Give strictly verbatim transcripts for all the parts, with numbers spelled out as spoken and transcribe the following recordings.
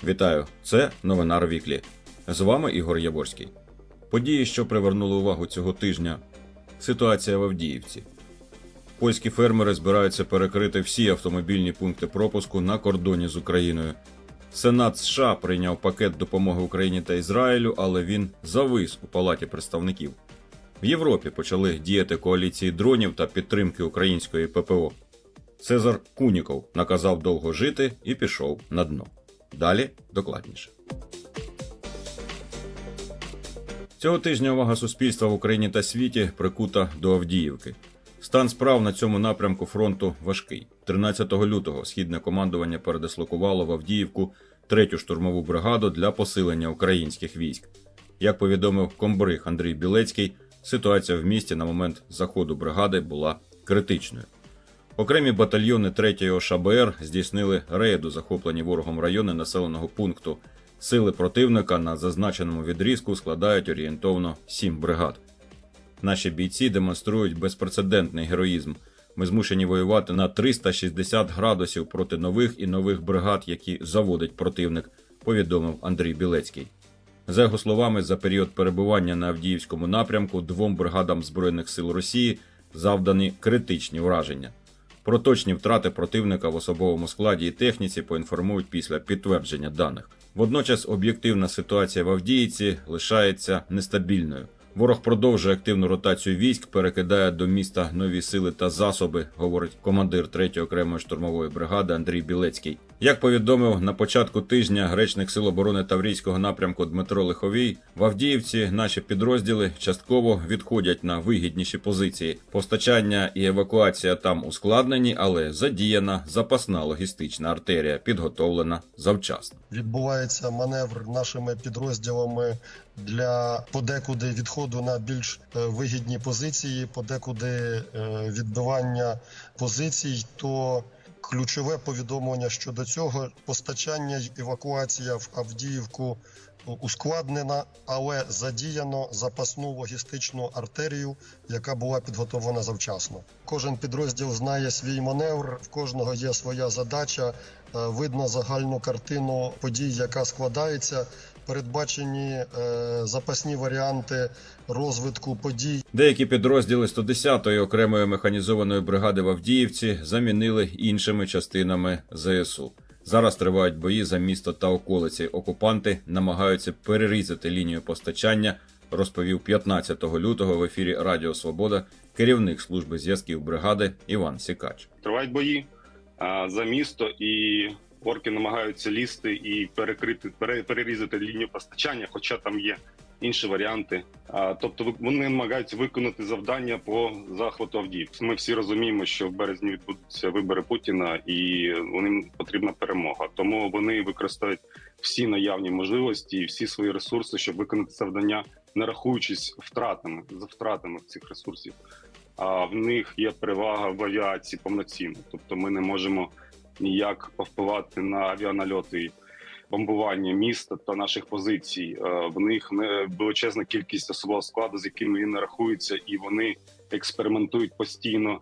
Вітаю! Це Новинар Віклі. З вами Ігор Яворський. Події, що привернули увагу цього тижня. Ситуація в Авдіївці. Польські фермери збираються перекрити всі автомобільні пункти пропуску на кордоні з Україною. Сенат США прийняв пакет допомоги Україні та Ізраїлю, але він завис у Палаті представників. В Європі почали діяти коаліції дронів та підтримки української ППО. Цезар Куніков наказав довго жити і пішов на дно. Далі докладніше. Цього тижня увага суспільства в Україні та світі прикута до Авдіївки. Стан справ на цьому напрямку фронту важкий. тринадцятого лютого Східне командування передислокувало в Авдіївку третю штурмову бригаду для посилення українських військ. Як повідомив комбриг Андрій Білецький, ситуація в місті на момент заходу бригади була критичною. Окремі батальйони третього ШБР здійснили рейд у захоплені ворогом райони населеного пункту. Сили противника на зазначеному відрізку складають орієнтовно сім бригад. Наші бійці демонструють безпрецедентний героїзм. Ми змушені воювати на триста шістдесят градусів проти нових і нових бригад, які заводить противник, повідомив Андрій Білецький. За його словами, за період перебування на Авдіївському напрямку двом бригадам Збройних сил Росії завдані критичні враження. Про точні втрати противника в особовому складі і техніці поінформують після підтвердження даних. Водночас об'єктивна ситуація в Авдіївці лишається нестабільною. Ворог продовжує активну ротацію військ, перекидає до міста нові сили та засоби, говорить командир третьої окремої штурмової бригади Андрій Білецький. Як повідомив на початку тижня речник Сил оборони Таврійського напрямку Дмитро Лиховій, в Авдіївці наші підрозділи частково відходять на вигідніші позиції. Постачання і евакуація там ускладнені, але задіяна запасна логістична артерія, підготовлена завчасно. Відбувається маневр нашими підрозділами для подекуди відходу на більш вигідні позиції, подекуди відбивання позицій, то ключове повідомлення щодо цього – постачання й евакуація в Авдіївку ускладнена, але задіяно запасну логістичну артерію, яка була підготовлена завчасно. Кожен підрозділ знає свій маневр, в кожного є своя задача, видно загальну картину подій, яка складається, передбачені е, запасні варіанти розвитку подій. Деякі підрозділи сто десятої окремої механізованої бригади в Авдіївці замінили іншими частинами ЗСУ. Зараз тривають бої за місто та околиці. Окупанти намагаються перерізати лінію постачання, розповів п'ятнадцятого лютого в ефірі Радіо Свобода керівник служби зв'язків бригади Іван Сікач. Тривають бої а, за місто, і орки намагаються лізти і перекрити, перерізати лінію постачання, хоча там є інші варіанти. А, тобто вони намагаються виконати завдання по захвату Авдіївки. Ми всі розуміємо, що в березні відбудуться вибори Путіна і їм потрібна перемога. Тому вони використають всі наявні можливості і всі свої ресурси, щоб виконати завдання, не рахуючись втратами, за втратами цих ресурсів. А в них є перевага в авіації повноцінно. Тобто ми не можемо ніяк повпливати на авіанальоти, бомбування міста та наших позицій. В них величезна кількість особового складу, з якими він не рахується, і вони експериментують постійно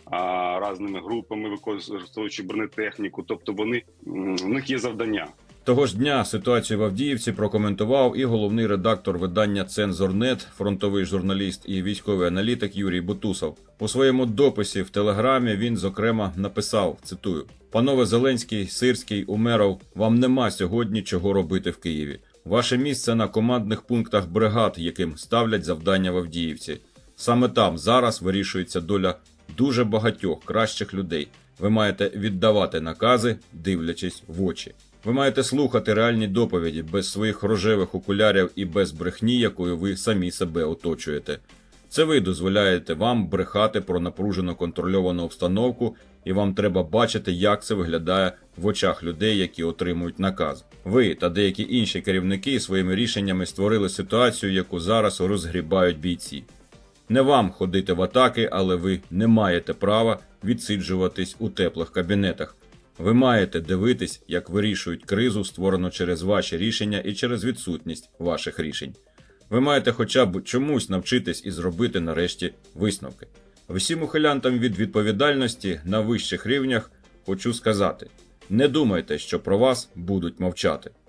а, різними групами, використовуючи бронетехніку. Тобто вони, в них є завдання. Того ж дня ситуацію в Авдіївці прокоментував і головний редактор видання «Цензор.нет», фронтовий журналіст і військовий аналітик Юрій Бутусов. У своєму дописі в Телеграмі він, зокрема, написав, цитую: «Панове Зеленський, Сирський, Умеров, вам нема сьогодні чого робити в Києві. Ваше місце на командних пунктах бригад, яким ставлять завдання в Авдіївці. Саме там зараз вирішується доля дуже багатьох кращих людей. Ви маєте віддавати накази, дивлячись в очі. Ви маєте слухати реальні доповіді без своїх рожевих окулярів і без брехні, якою ви самі себе оточуєте. Це ви дозволяєте вам брехати про напружено контрольовану обстановку, і вам треба бачити, як це виглядає в очах людей, які отримують наказ. Ви та деякі інші керівники своїми рішеннями створили ситуацію, яку зараз розгрібають бійці. Не вам ходити в атаки, але ви не маєте права відсиджуватись у теплих кабінетах. Ви маєте дивитись, як вирішують кризу, створену через ваші рішення і через відсутність ваших рішень. Ви маєте хоча б чомусь навчитись і зробити нарешті висновки. Всім ухилянтам від відповідальності на вищих рівнях хочу сказати: не думайте, що про вас будуть мовчати.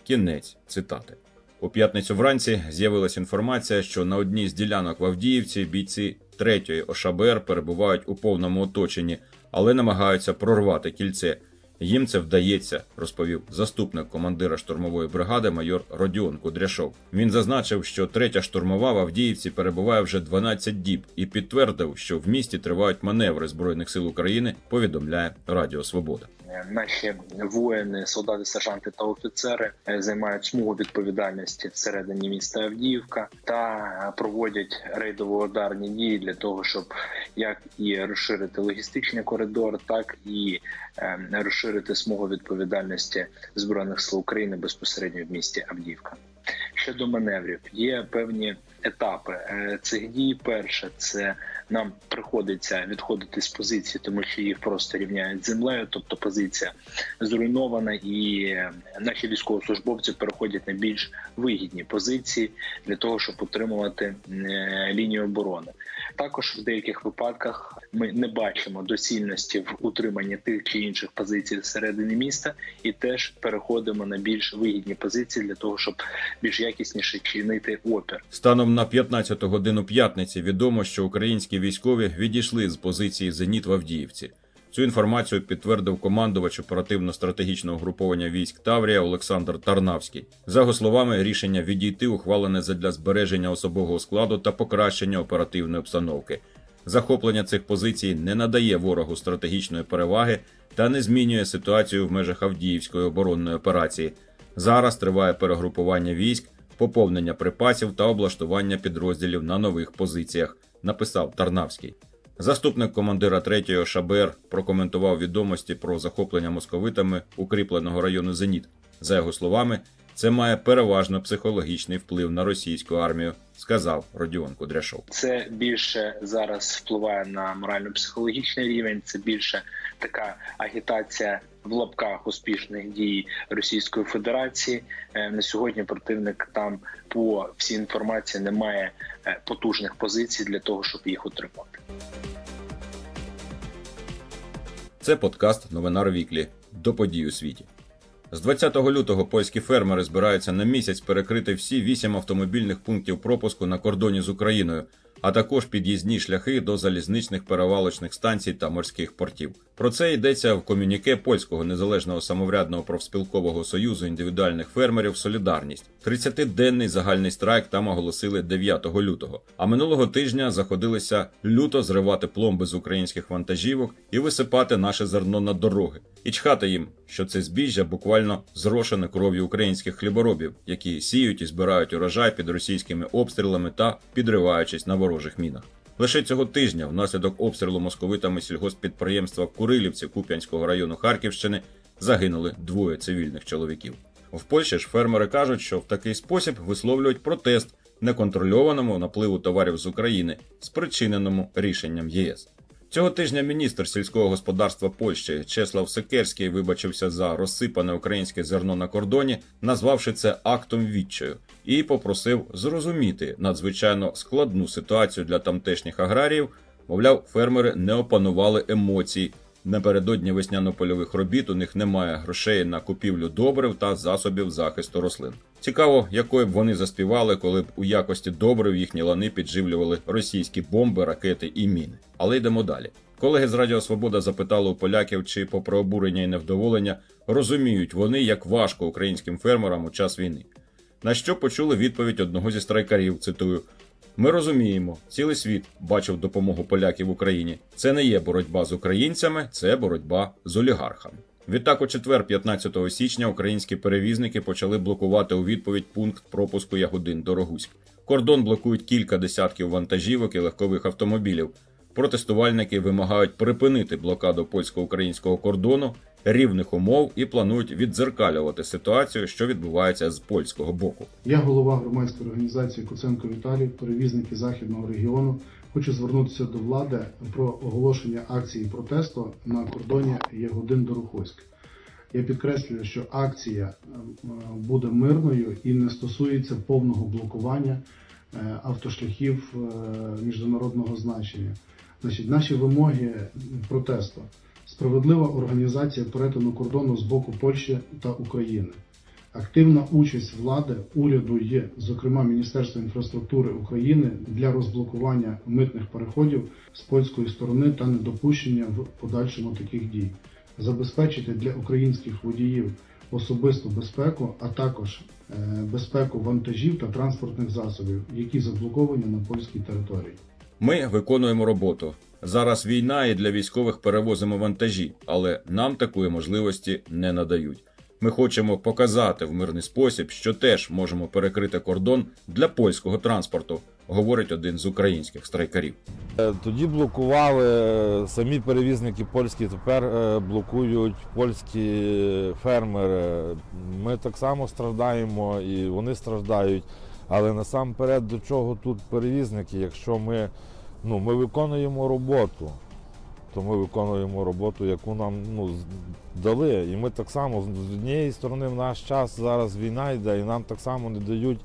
Кінець цитати. У п'ятницю вранці з'явилася інформація, що на одній з ділянок в Авдіївці бійці третьої О Ш А Б Р перебувають у повному оточенні, але намагаються прорвати кільце. Їм це вдається, розповів заступник командира штурмової бригади майор Родіон Кудряшов. Він зазначив, що третя штурмова в Авдіївці перебуває вже дванадцять діб і підтвердив, що в місті тривають маневри Збройних сил України, повідомляє Радіо Свобода. Наші воїни, солдати, сержанти та офіцери займають смугу відповідальності всередині міста Авдіївка та проводять рейдово-ударні дії для того, щоб як і розширити логістичний коридор, так і розширити смугу відповідальності Збройних сил України безпосередньо в місті Авдіївка. Щодо маневрів, є певні етапи цих дій. Перше – це нам приходиться відходити з позиції, тому що їх просто рівняють з землею, тобто позиція зруйнована, і наші військовослужбовці переходять на більш вигідні позиції для того, щоб утримувати лінію оборони. Також в деяких випадках ми не бачимо доцільності в утриманні тих чи інших позицій всередині міста і теж переходимо на більш вигідні позиції для того, щоб більш якісніше чинити опір. Станом на п'ятнадцяту годину п'ятниці відомо, що українські військові відійшли з позиції «Зеніт» в Авдіївці. Цю інформацію підтвердив командувач оперативно-стратегічного угруповання військ «Таврія» Олександр Тарнавський. За його словами, рішення відійти ухвалене задля збереження особового складу та покращення оперативної обстановки. Захоплення цих позицій не надає ворогу стратегічної переваги та не змінює ситуацію в межах Авдіївської оборонної операції. Зараз триває перегрупування військ, поповнення припасів та облаштування підрозділів на нових позиціях, написав Тарнавський. Заступник командира третьої О Ш А Б Р прокоментував відомості про захоплення московитами укріпленого району «Зеніт». За його словами, це має переважно психологічний вплив на російську армію, сказав Родіон Кудряшов. Це більше зараз впливає на морально-психологічний рівень, це більше така агітація в лапках успішних дій Російської Федерації. На сьогодні противник там по всій інформації не має потужних позицій для того, щоб їх утримати. Це подкаст «Новинар Віклі». До подій у світі. З двадцятого лютого польські фермери збираються на місяць перекрити всі вісім автомобільних пунктів пропуску на кордоні з Україною, а також під'їзні шляхи до залізничних перевалочних станцій та морських портів. Про це йдеться в комюніке Польського незалежного самоврядного профспілкового союзу індивідуальних фермерів «Солідарність». тридцятиденний загальний страйк там оголосили дев'ятого лютого. А минулого тижня заходилися люто зривати пломби з українських вантажівок і висипати наше зерно на дороги. І чхати їм, що це збіжжя буквально зрошене кров'ю українських хліборобів, які сіють і збирають урожай під російськими обстрілами та підриваючись на ворожих мінах. Лише цього тижня внаслідок обстрілу московитами сільгосппідприємства в Курилівці Куп'янського району Харківщини загинули двоє цивільних чоловіків. В Польщі ж фермери кажуть, що в такий спосіб висловлюють протест неконтрольованому напливу товарів з України, спричиненому рішенням Є С. Цього тижня міністр сільського господарства Польщі Чеслав Секерський вибачився за розсипане українське зерно на кордоні, назвавши це актом відчаю, і попросив зрозуміти надзвичайно складну ситуацію для тамтешніх аграріїв. Мовляв, фермери не опанували емоцій. Напередодні весняно-польових робіт у них немає грошей на купівлю добрив та засобів захисту рослин. Цікаво, якою б вони заспівали, коли б у якості добрив їхні лани підживлювали російські бомби, ракети і міни. Але йдемо далі. Колеги з Радіо Свобода запитали у поляків, чи попри обурення і невдоволення розуміють вони, як важко українським фермерам у час війни. На що почули відповідь одного зі страйкарів, цитую: «Ми розуміємо, цілий світ бачив допомогу поляків Україні. Це не є боротьба з українцями, це боротьба з олігархами». Відтак у четвер, п'ятнадцятого січня, українські перевізники почали блокувати у відповідь пункт пропуску Ягодин-Дорогуськ. Кордон блокують кілька десятків вантажівок і легкових автомобілів. Протестувальники вимагають припинити блокаду польсько-українського кордону, рівних умов і планують віддзеркалювати ситуацію, що відбувається з польського боку. Я голова громадської організації Куценко Віталій, перевізники Західного регіону. Хочу звернутися до влади про оголошення акції протесту на кордоні Ягодин-Дорогуськ. Я підкреслюю, що акція буде мирною і не стосується повного блокування автошляхів міжнародного значення. Значить, наші вимоги протесту: справедлива організація перетину кордону з боку Польщі та України, Активна участь влади, уряду є, зокрема Міністерства інфраструктури України, для розблокування митних переходів з польської сторони та недопущення в подальшому таких дій. Забезпечити для українських водіїв особисту безпеку, а також безпеку вантажів та транспортних засобів, які заблоковані на польській території. Ми виконуємо роботу. Зараз війна і для військових перевозимо вантажі, але нам такої можливості не надають. Ми хочемо показати в мирний спосіб, що теж можемо перекрити кордон для польського транспорту, говорить один з українських страйкарів. Тоді блокували самі перевізники польські, тепер блокують польські фермери. Ми так само страждаємо і вони страждають. Але насамперед до чого тут перевізники, якщо ми, ну, ми виконуємо роботу, то ми виконуємо роботу, яку нам ну, дали. І ми так само, з однієї сторони, в наш час зараз війна йде, і нам так само не дають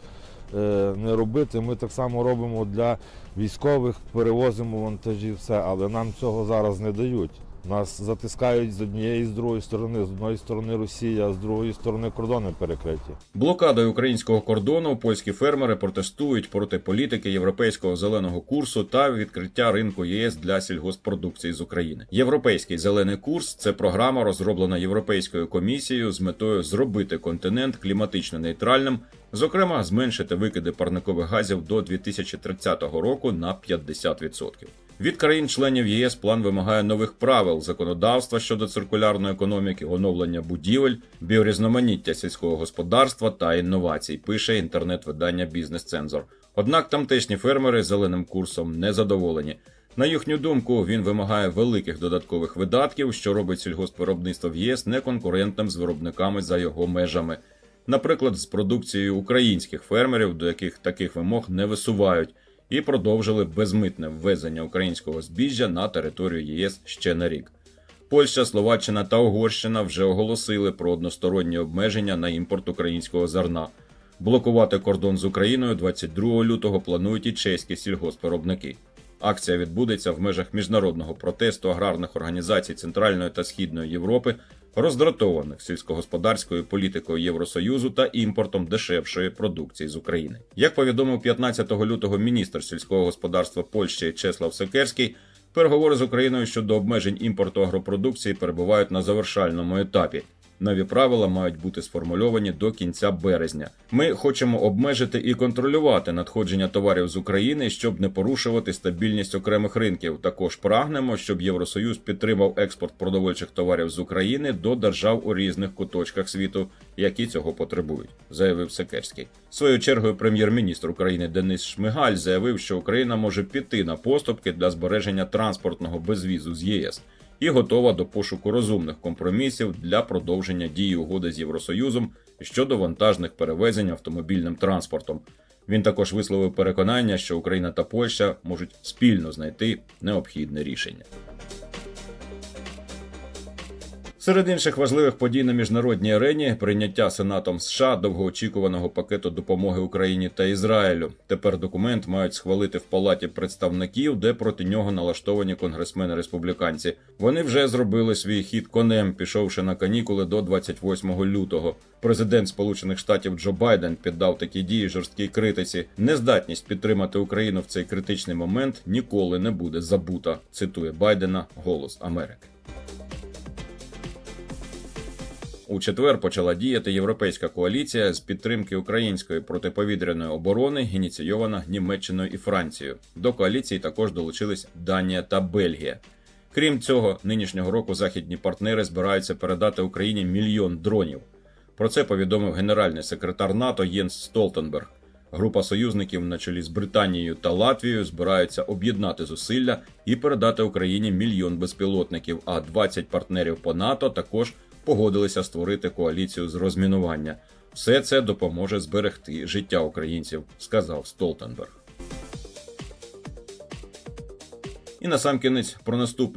е, не робити. Ми так само робимо для військових, перевозимо вантажі, все, але нам цього зараз не дають. Нас затискають з однієї і з другої сторони. З однієї сторони Росія, а з другої сторони кордони перекриті. Блокадою українського кордону польські фермери протестують проти політики європейського зеленого курсу та відкриття ринку ЄС для сільгосппродукції з України. Європейський зелений курс – це програма, розроблена Європейською комісією з метою зробити континент кліматично нейтральним, зокрема, зменшити викиди парникових газів до дві тисячі тридцятого року на п'ятдесят відсотків. Від країн-членів ЄС план вимагає нових правил законодавства щодо циркулярної економіки, оновлення будівель, біорізноманіття сільського господарства та інновацій, пише інтернет-видання «Бізнес-цензор». Однак тамтешні фермери зеленим курсом не задоволені. На їхню думку, він вимагає великих додаткових видатків, що робить сільгоспвиробництво в ЄС неконкурентним з виробниками за його межами. Наприклад, з продукцією українських фермерів, до яких таких вимог не висувають, і продовжили безмитне ввезення українського збіжжя на територію ЄС ще на рік. Польща, Словаччина та Угорщина вже оголосили про односторонні обмеження на імпорт українського зерна. Блокувати кордон з Україною двадцять другого лютого планують і чеські сільгоспвиробники. Акція відбудеться в межах міжнародного протесту аграрних організацій Центральної та Східної Європи, роздратованих сільськогосподарською політикою Євросоюзу та імпортом дешевшої продукції з України. Як повідомив п'ятнадцятого лютого міністр сільського господарства Польщі Чеслав Секерський, переговори з Україною щодо обмежень імпорту агропродукції перебувають на завершальному етапі. Нові правила мають бути сформульовані до кінця березня. Ми хочемо обмежити і контролювати надходження товарів з України, щоб не порушувати стабільність окремих ринків. Також прагнемо, щоб Євросоюз підтримав експорт продовольчих товарів з України до держав у різних куточках світу, які цього потребують, заявив Секерський. Своєю чергою прем'єр-міністр України Денис Шмигаль заявив, що Україна може піти на поступки для збереження транспортного безвізу з ЄС і готова до пошуку розумних компромісів для продовження дії угоди з Євросоюзом щодо вантажних перевезень автомобільним транспортом. Він також висловив переконання, що Україна та Польща можуть спільно знайти необхідне рішення. Серед інших важливих подій на міжнародній арені – прийняття Сенатом США довгоочікуваного пакету допомоги Україні та Ізраїлю. Тепер документ мають схвалити в Палаті представників, де проти нього налаштовані конгресмени-республіканці. Вони вже зробили свій хід конем, пішовши на канікули до двадцять восьмого лютого. Президент Сполучених Штатів Джо Байден піддав такі дії жорсткій критиці. Нездатність підтримати Україну в цей критичний момент ніколи не буде забута, цитує Байдена «Голос Америки». У четвер почала діяти Європейська коаліція з підтримки української протиповітряної оборони, ініційована Німеччиною і Францією. До коаліції також долучились Данія та Бельгія. Крім цього, нинішнього року західні партнери збираються передати Україні мільйон дронів. Про це повідомив генеральний секретар НАТО Єнс Столтенберг. Група союзників на чолі з Британією та Латвією збираються об'єднати зусилля і передати Україні мільйон безпілотників, а двадцять партнерів по НАТО також погодилися створити коаліцію з розмінування. Все це допоможе зберегти життя українців, сказав Столтенберг. І насамкінець про наступне.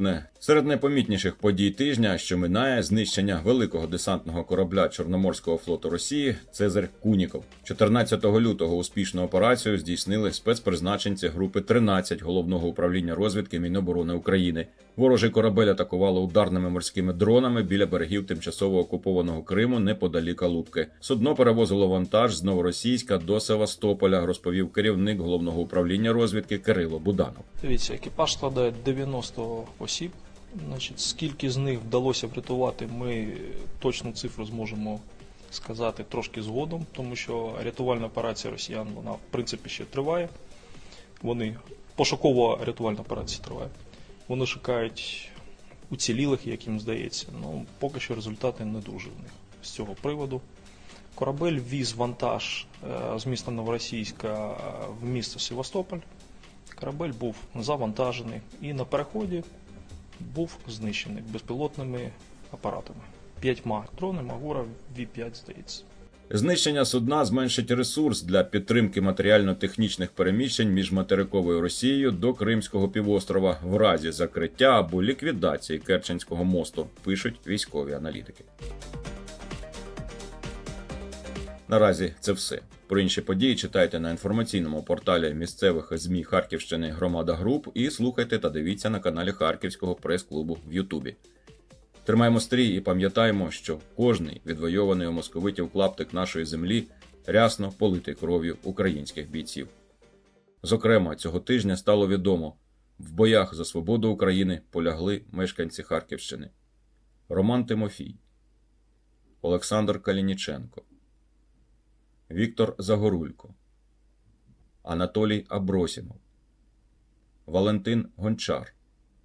Серед найпомітніших подій тижня, що минає, знищення великого десантного корабля Чорноморського флоту Росії «Цезарь Куніков». чотирнадцятого лютого успішну операцію здійснили спецпризначенці групи тринадцять Головного управління розвідки Міноборони України. Ворожий корабель атакували ударними морськими дронами біля берегів тимчасово окупованого Криму неподалік Алупки. Судно перевозило вантаж з Новоросійська до Севастополя, розповів керівник Головного управління розвідки Кирило Буданов. Дивіться, екіпаж складає дев'яносто осіб. Значить, скільки з них вдалося врятувати, ми точну цифру зможемо сказати трошки згодом, тому що рятувальна операція росіян, вона в принципі ще триває. Вони, пошукова рятувальна операція триває. Вони шукають уцілілих, як їм здається. Ну, поки що результати не дуже в них з цього приводу. Корабель віз вантаж з міста Новоросійська в місто Севастополь. Корабель був завантажений і на переході був знищений безпілотними апаратами. П'ятьма дронами Агура Ві п'ять, здається. Знищення судна зменшить ресурс для підтримки матеріально-технічних переміщень між материковою Росією до Кримського півострова в разі закриття або ліквідації Керченського мосту, пишуть військові аналітики. Наразі це все. Про інші події читайте на інформаційному порталі місцевих ЗМІ Харківщини «Громада Груп» і слухайте та дивіться на каналі Харківського прес-клубу в Ютубі. Тримаємо стрій і пам'ятаємо, що кожний відвойований у московитів клаптик нашої землі рясно политий кров'ю українських бійців. Зокрема, цього тижня стало відомо, в боях за свободу України полягли мешканці Харківщини. Роман Тимофій, Олександр Калініченко, Віктор Загорулько, Анатолій Абросімов, Валентин Гончар,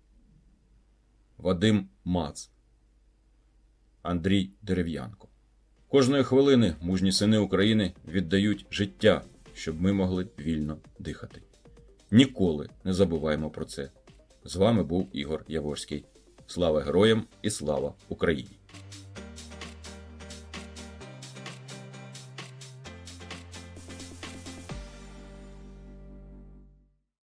Вадим Мац, Андрій Дерев'янко. Кожної хвилини мужні сини України віддають життя, щоб ми могли вільно дихати. Ніколи не забуваємо про це. З вами був Ігор Яворський. Слава героям і слава Україні!